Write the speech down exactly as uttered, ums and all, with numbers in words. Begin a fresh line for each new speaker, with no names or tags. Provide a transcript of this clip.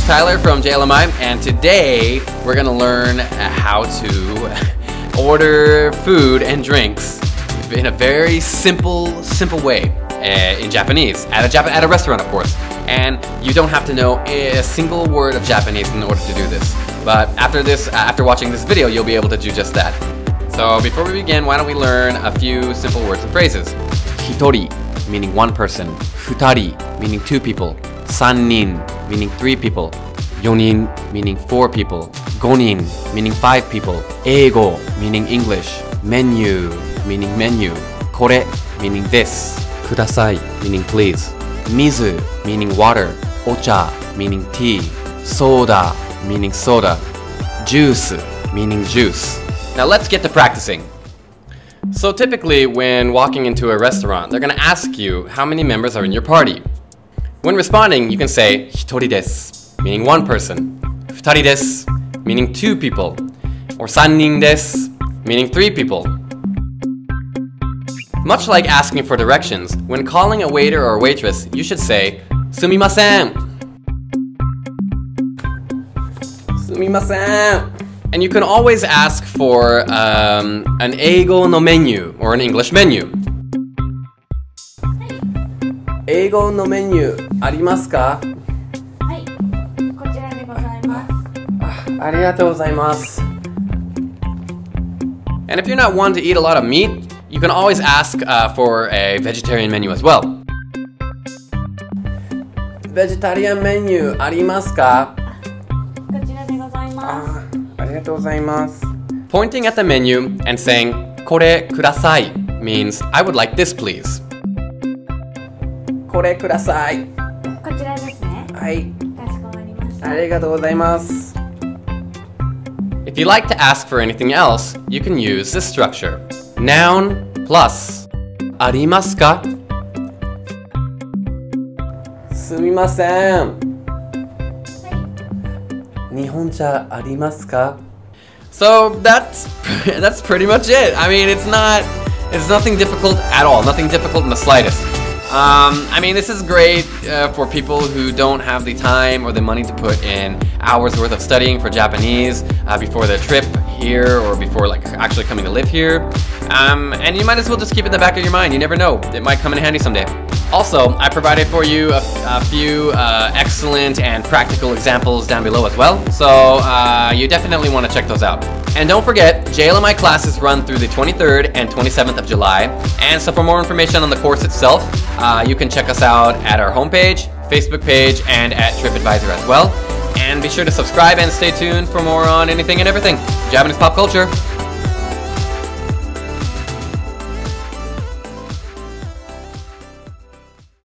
Tyler from J L M I, and today we're gonna learn how to order food and drinks in a very simple, simple way uh, in Japanese, at a, Jap at a restaurant, of course. And you don't have to know a single word of Japanese in order to do this. But after this, uh, after watching this video, you'll be able to do just that. So before we begin, why don't we learn a few simple words and phrases. Hitori, meaning one person. Futari, meaning two people. Sannin, meaning three people. Yonin, meaning four people. Gonin, meaning five people. Eigo, meaning English. Menu, meaning menu. Kore, meaning this. Kudasai, meaning please. Mizu, meaning water. Ocha, meaning tea. Soda, meaning soda. Juice, meaning juice. Now let's get to practicing. So typically when walking into a restaurant, they're gonna ask you how many members are in your party. When responding, you can say hitori desu, meaning one person. Futari desu, meaning two people. Or sannin desu, meaning three people. Much like asking for directions, when calling a waiter or waitress, you should say sumimasen. Sumimasen. And you can always ask for um, an Eigo no menu or an English menu. Eigo no menu, arimasu ka?
Hai, kochira de gozaimasu.
Arigatou gozaimasu. And if you're not one to eat a lot of meat, you can always ask uh, for a vegetarian menu as well. Vegetarian menu, arimasu ka?
Kochira de gozaimasu.
Pointing at the menu and saying kore kudasai means I would like this please. Kore kudasai.
こちらですね。
はい。
かしこまりました。
ありがとうございます。If you'd like to ask for anything else, you can use this structure. Noun plus ありますか? すみません。日本茶ありますか? So that's that's pretty much it. I mean, it's not it's nothing difficult at all. Nothing difficult in the slightest. Um, I mean, this is great uh, for people who don't have the time or the money to put in hours worth of studying for Japanese uh, before their trip here or before like actually coming to live here. Um, and you might as well just keep it in the back of your mind. You never know. It might come in handy someday. Also, I provided for you a, a few uh, excellent and practical examples down below as well, so uh, you definitely want to check those out. And don't forget, J L M I classes run through the twenty-third and twenty-seventh of July, and so for more information on the course itself, uh, you can check us out at our homepage, Facebook page, and at TripAdvisor as well. And be sure to subscribe and stay tuned for more on anything and everything Japanese pop culture.